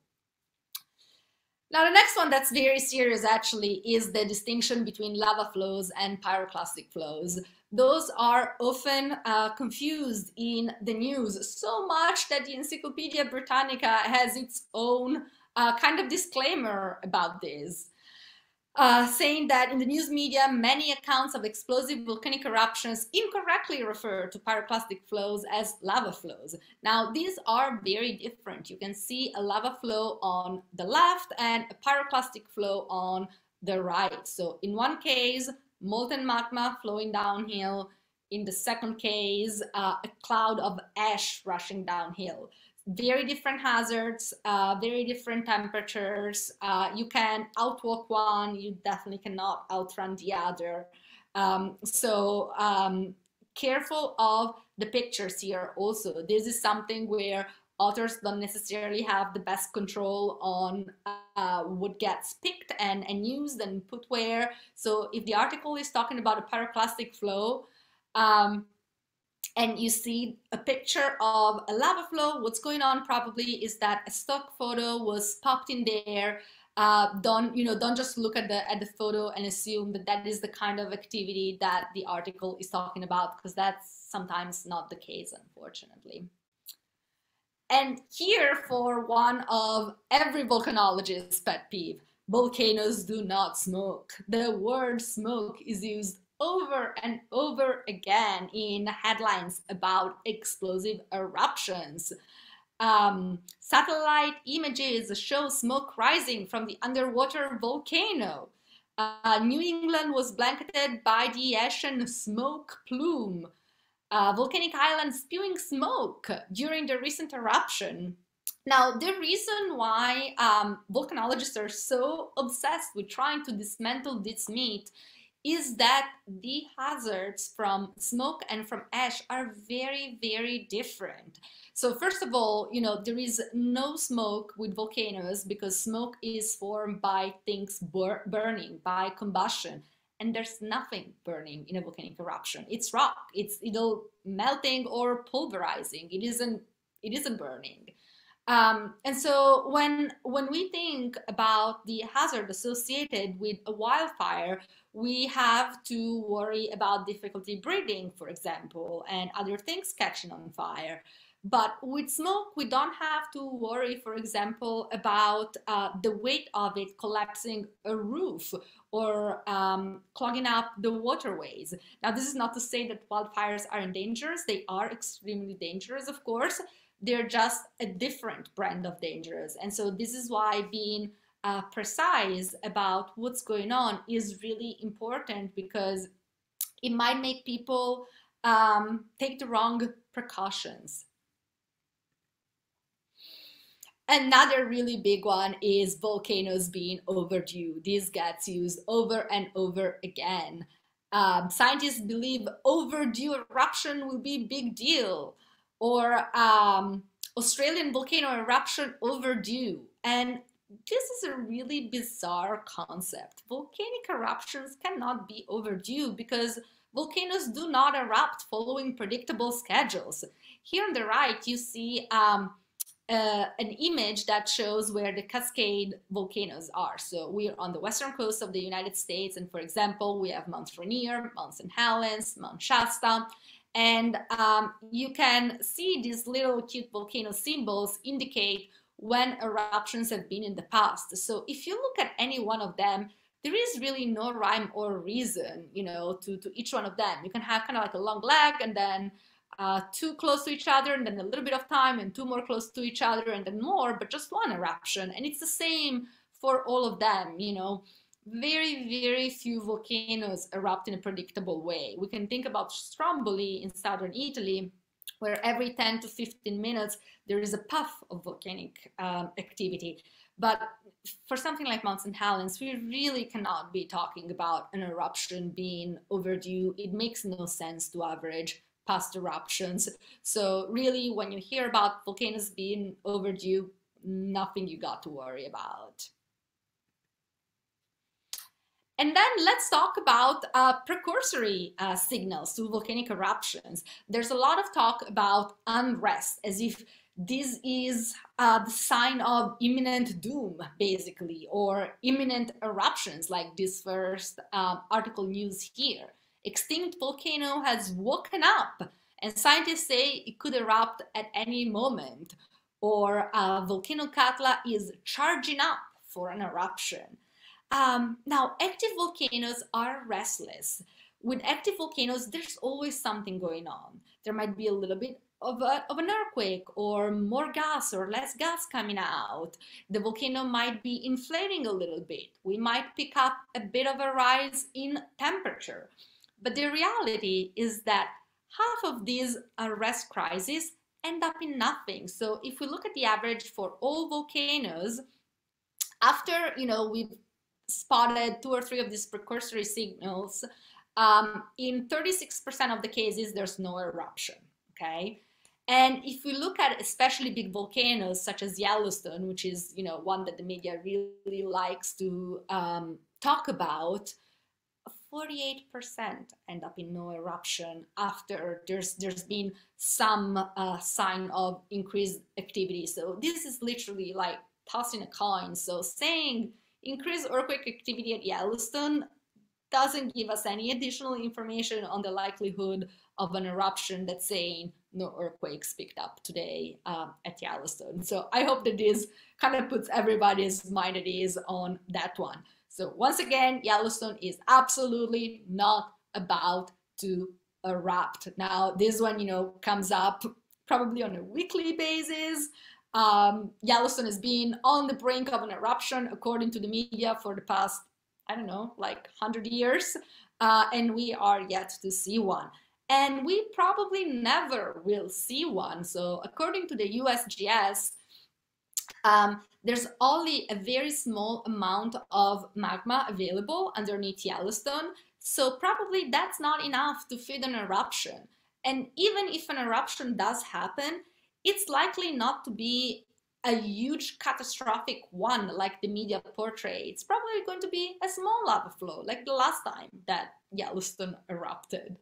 Now, the next one that's very serious actually is the distinction between lava flows and pyroclastic flows. Those are often uh, confused in the news so much that the Encyclopedia Britannica has its own uh, kind of disclaimer about this. Uh, saying that in the news media, many accounts of explosive volcanic eruptions incorrectly refer to pyroclastic flows as lava flows. Now, these are very different. You can see a lava flow on the left and a pyroclastic flow on the right. So in one case, molten magma flowing downhill. In the second case, uh, a cloud of ash rushing downhill. Very different hazards, uh, very different temperatures. Uh, you can outwalk one, you definitely cannot outrun the other. Um, so um, careful of the pictures here also. This is something where authors don't necessarily have the best control on uh, what gets picked and, and used and put where. So if the article is talking about a pyroclastic flow, um, and you see a picture of a lava flow, what's going on probably is that a stock photo was popped in there. Uh, don't, you know, don't just look at the, at the photo and assume that that is the kind of activity that the article is talking about, because that's sometimes not the case, unfortunately. And here for one of every volcanologist's pet peeve, volcanoes do not smoke. The word smoke is used over and over again in headlines about explosive eruptions. Um, satellite images show smoke rising from the underwater volcano. Uh, New England was blanketed by the ashen smoke plume. Uh, volcanic island spewing smoke during the recent eruption. Now, the reason why um, volcanologists are so obsessed with trying to dismantle this myth is that the hazards from smoke and from ash are very, very different. So first of all, you know, there is no smoke with volcanoes because smoke is formed by things bur burning, by combustion. And there's nothing burning in a volcanic eruption. It's rock, it's either melting or pulverizing. It isn't, it isn't burning. Um, and so when, when we think about the hazard associated with a wildfire, we have to worry about difficulty breathing, for example, and other things catching on fire. But with smoke, we don't have to worry, for example, about uh, the weight of it collapsing a roof or um, clogging up the waterways. Now, this is not to say that wildfires aren't dangerous. They are extremely dangerous, of course. They're just a different brand of dangerous. And so this is why being uh, precise about what's going on is really important, because it might make people um, take the wrong precautions. Another really big one is volcanoes being overdue. This gets used over and over again. Um, scientists believe overdue eruption will be a big deal, or um, Australian volcano eruption overdue. And this is a really bizarre concept. Volcanic eruptions cannot be overdue because volcanoes do not erupt following predictable schedules. Here on the right, you see um, Uh, an image that shows where the Cascade volcanoes are. So we're on the western coast of the United States, and for example, we have Mount Rainier, Mount Saint Helens, Mount Shasta, and um, you can see these little cute volcano symbols indicate when eruptions have been in the past. So if you look at any one of them, there is really no rhyme or reason, you know, to, to each one of them. You can have kind of like a long leg and then Uh, two close to each other, and then a little bit of time, and two more close to each other, and then more, but just one eruption. And it's the same for all of them, you know. Very, very few volcanoes erupt in a predictable way. We can think about Stromboli in southern Italy, where every ten to fifteen minutes there is a puff of volcanic um, activity. But for something like Mount Saint Helens, we really cannot be talking about an eruption being overdue. It makes no sense to average past eruptions. So really, when you hear about volcanoes being overdue, nothing you got to worry about. And then let's talk about uh, precursory uh, signals to volcanic eruptions. There's a lot of talk about unrest, as if this is uh, the sign of imminent doom, basically, or imminent eruptions, like this first um, article news here. Extinct volcano has woken up, and scientists say it could erupt at any moment. Or uh, volcano Katla is charging up for an eruption. Um, now, active volcanoes are restless. With active volcanoes, there's always something going on. There might be a little bit of, a, of an earthquake, or more gas or less gas coming out. The volcano might be inflating a little bit. We might pick up a bit of a rise in temperature. But the reality is that half of these arrest crises end up in nothing. So if we look at the average for all volcanoes, after, you know, we've spotted two or three of these precursory signals, um, in thirty-six percent of the cases, there's no eruption, okay? And if we look at especially big volcanoes such as Yellowstone, which is, you know, one that the media really likes to um, talk about, forty-eight percent end up in no eruption after there's there's been some uh, sign of increased activity. So this is literally like tossing a coin. So saying increased earthquake activity at Yellowstone doesn't give us any additional information on the likelihood of an eruption that's saying no earthquakes picked up today um, at Yellowstone. So I hope that this kind of puts everybody's mind at ease on that one. So once again, Yellowstone is absolutely not about to erupt. Now, this one, you know, comes up probably on a weekly basis. Um, Yellowstone has been on the brink of an eruption, according to the media, for the past, I don't know, like one hundred years, uh, and we are yet to see one. And we probably never will see one. So according to the U S G S, um, there's only a very small amount of magma available underneath Yellowstone. So probably that's not enough to feed an eruption. And even if an eruption does happen, it's likely not to be a huge catastrophic one like the media portrays. It's probably going to be a small lava flow like the last time that Yellowstone erupted.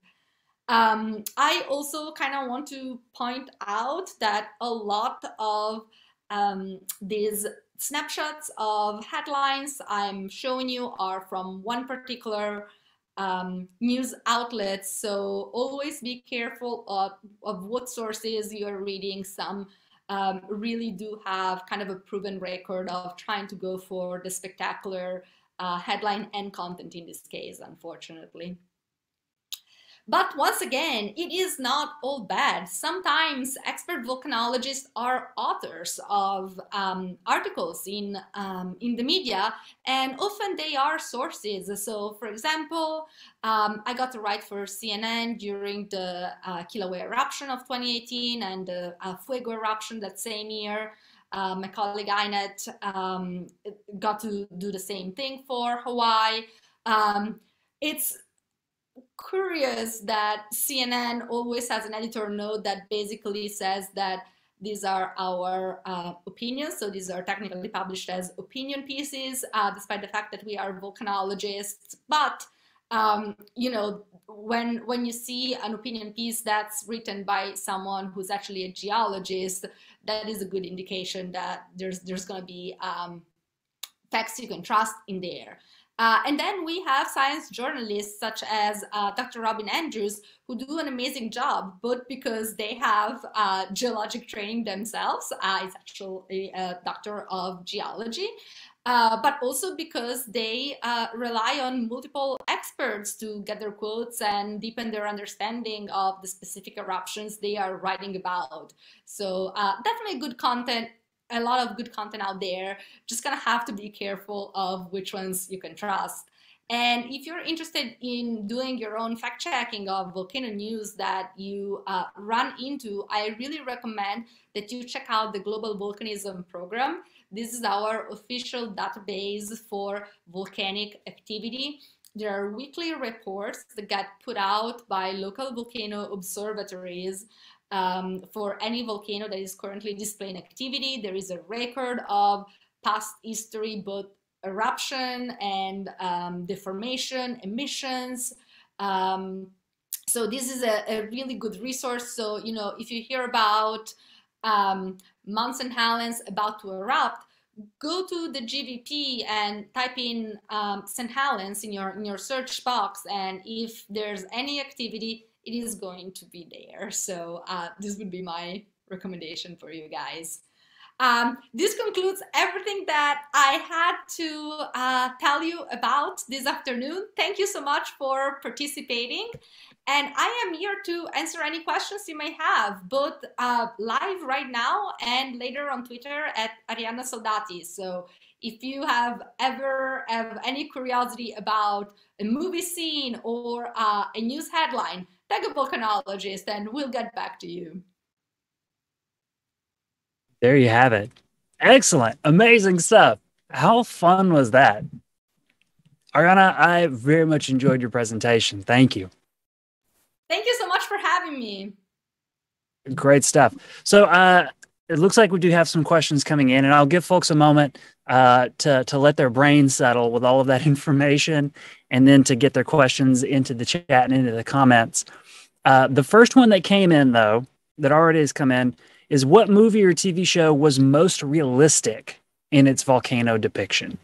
Um, I also kind of want to point out that a lot of um, these snapshots of headlines I'm showing you are from one particular um, news outlet. So always be careful of, of what sources you're reading. Some um, really do have kind of a proven record of trying to go for the spectacular uh, headline and content in this case, unfortunately. But once again, it is not all bad. Sometimes expert volcanologists are authors of um, articles in, um, in the media, and often they are sources. So for example, um, I got to write for C N N during the uh, Kilauea eruption of twenty eighteen and the uh, Fuego eruption that same year. Uh, my colleague Inet um, got to do the same thing for Hawaii. Um, it's curious that C N N always has an editor note that basically says that these are our uh, opinions, so these are technically published as opinion pieces, uh, despite the fact that we are volcanologists. But um, you know, when when you see an opinion piece that's written by someone who's actually a geologist, that is a good indication that there's there's going to be um, facts you can trust in there. Uh, and then we have science journalists such as uh, Doctor Robin Andrews, who do an amazing job, both because they have uh, geologic training themselves. Uh, he's actually a doctor of geology, uh, but also because they uh, rely on multiple experts to get their quotes and deepen their understanding of the specific eruptions they are writing about. So uh, definitely good content. A lot of good content out there. Just gonna have to be careful of which ones you can trust. And if you're interested in doing your own fact checking of volcano news that you uh, run into, I really recommend that you check out the Global Volcanism Program. This is our official database for volcanic activity. There are weekly reports that get put out by local volcano observatories um, for any volcano that is currently displaying activity. There is a record of past history, both eruption and um, deformation, emissions. Um, so this is a, a really good resource. So, you know, if you hear about um, Mount Saint Helens about to erupt, go to the G V P and type in um, Saint Helens in your, in your search box. And if there's any activity, it is going to be there. So uh, this would be my recommendation for you guys. Um, this concludes everything that I had to uh, tell you about this afternoon. Thank you so much for participating. And I am here to answer any questions you may have, both uh, live right now and later on Twitter at Arianna Soldati. So if you have ever have any curiosity about a movie scene or uh, a news headline, tag a volcanologist and we'll get back to you. There you have it. Excellent. Amazing stuff. How fun was that? Arianna, I very much enjoyed your presentation. Thank you. Thank you so much for having me. Great stuff. So uh, it looks like we do have some questions coming in, and I'll give folks a moment uh, to, to let their brains settle with all of that information and then to get their questions into the chat and into the comments. Uh, the first one that came in, though, that already has come in, is what movie or T V show was most realistic in its volcano depiction?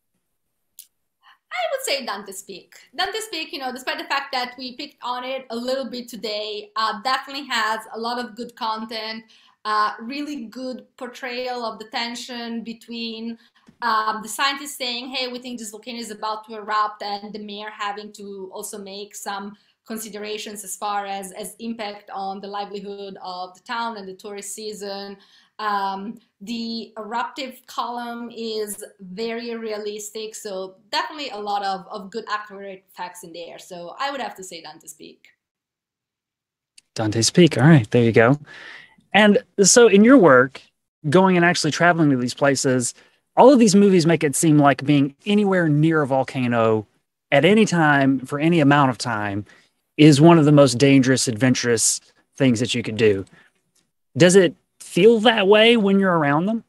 I would say Dante's Peak. Dante's Peak, you know, despite the fact that we picked on it a little bit today, uh, definitely has a lot of good content, uh, really good portrayal of the tension between um, the scientists saying, hey, we think this volcano is about to erupt, and the mayor having to also make some considerations as far as, as impact on the livelihood of the town and the tourist season. Um, the eruptive column is very realistic, so definitely a lot of, of good accurate facts in there. So I would have to say Dante's Peak. Dante's Peak. All right, there you go. And so in your work, going and actually traveling to these places, all of these movies make it seem like being anywhere near a volcano at any time for any amount of time is one of the most dangerous, adventurous things that you could do. Does it feel that way when you're around them?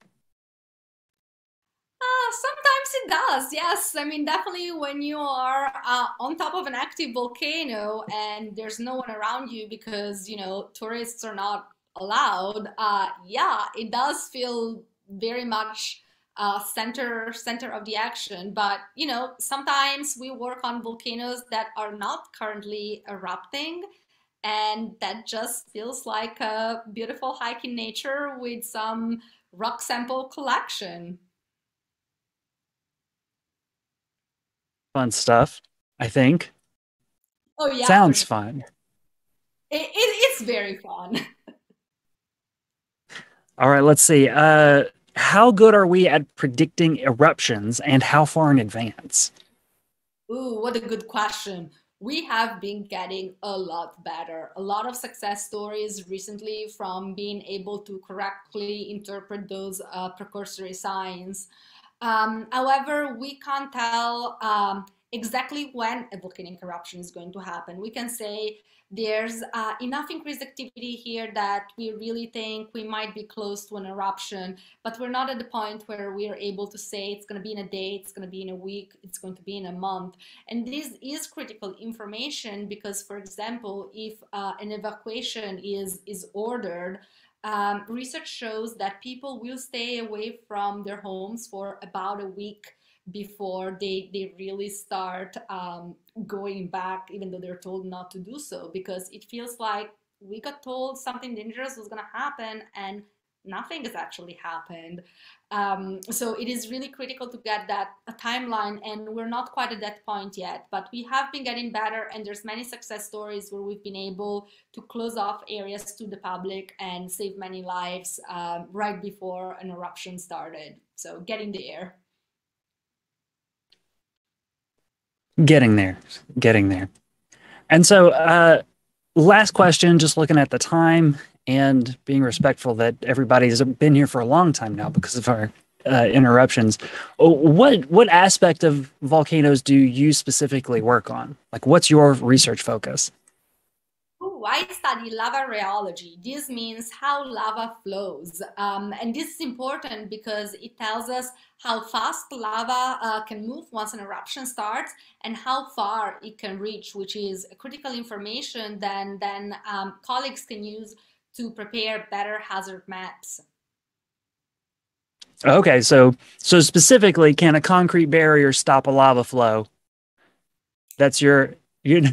Uh, sometimes it does, yes. I mean, definitely when you are uh, on top of an active volcano and there's no one around you because, you know, tourists are not allowed, uh, yeah, it does feel very much uh, center, center of the action. But, you know, sometimes we work on volcanoes that are not currently erupting, and that just feels like a beautiful hike in nature with some rock sample collection. Fun stuff, I think. Oh yeah. Sounds fun. It, it, it's very fun. All right, let's see. Uh, how good are we at predicting eruptions, and how far in advance? Ooh, what a good question. We have been getting a lot better. A lot of success stories recently from being able to correctly interpret those uh, precursory signs. Um, however, we can't tell um, exactly when a volcanic eruption is going to happen. We can say there's uh, enough increased activity here that we really think we might be close to an eruption, but we're not at the point where we are able to say it's going to be in a day, it's going to be in a week, it's going to be in a month. And this is critical information because, for example, if uh, an evacuation is, is ordered, Um, research shows that people will stay away from their homes for about a week before they, they really start um, going back, even though they're told not to do so, because it feels like we got told something dangerous was going to happen and nothing has actually happened. Um, so it is really critical to get that a timeline, and we're not quite at that point yet, but we have been getting better, and there's many success stories where we've been able to close off areas to the public and save many lives um, right before an eruption started. So getting there. Getting there, getting there. And so, uh, last question, just looking at the time and being respectful that everybody's been here for a long time now because of our uh, interruptions. What what aspect of volcanoes do you specifically work on? Like, what's your research focus? Oh, I study lava rheology. This means how lava flows. Um, and this is important because it tells us how fast lava uh, can move once an eruption starts and how far it can reach, which is critical information then, then um, colleagues can use to prepare better hazard maps. Okay, so so specifically, can a concrete barrier stop a lava flow? That's your you.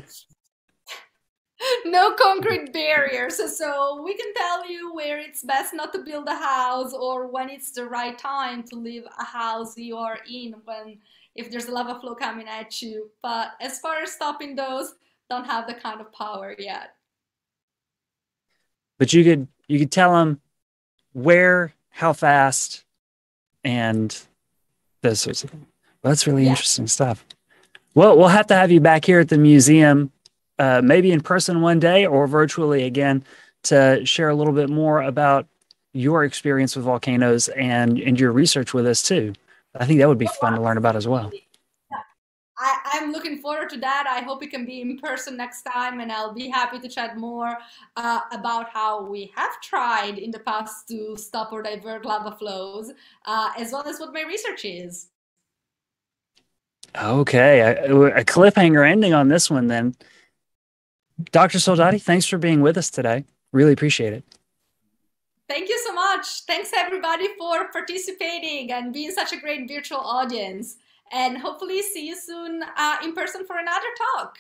No concrete barriers, so we can tell you where it's best not to build a house or when it's the right time to leave a house you are in when if there's a lava flow coming at you. But as far as stopping those, don't have the kind of power yet. But you could you could tell them where, how fast, and those sorts of things. Well, that's really yeah. interesting stuff. Well, we'll have to have you back here at the museum. Uh, maybe in person one day or virtually again to share a little bit more about your experience with volcanoes and, and your research with us too. I think that would be fun to learn about as well. I, I'm looking forward to that. I hope we can be in person next time, and I'll be happy to chat more uh, about how we have tried in the past to stop or divert lava flows, uh, as well as what my research is. Okay, a, a cliffhanger ending on this one then. Doctor Soldati, thanks for being with us today. Really appreciate it. Thank you so much. Thanks everybody for participating and being such a great virtual audience. And hopefully see you soon uh, in person for another talk.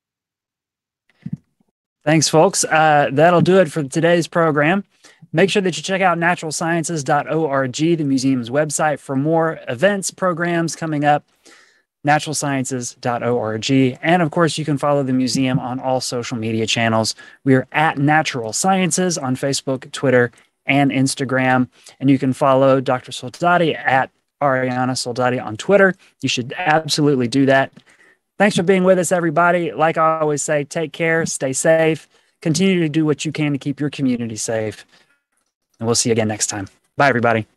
Thanks, folks. Uh, that'll do it for today's program. Make sure that you check out natural sciences dot org, the museum's website, for more events, programs coming up. natural sciences dot org. And of course, you can follow the museum on all social media channels. We are at Natural Sciences on Facebook, Twitter, and Instagram. And you can follow Doctor Soldati at Ariana Soldati on Twitter. You should absolutely do that. Thanks for being with us, everybody. Like I always say, take care, stay safe, continue to do what you can to keep your community safe. And we'll see you again next time. Bye, everybody.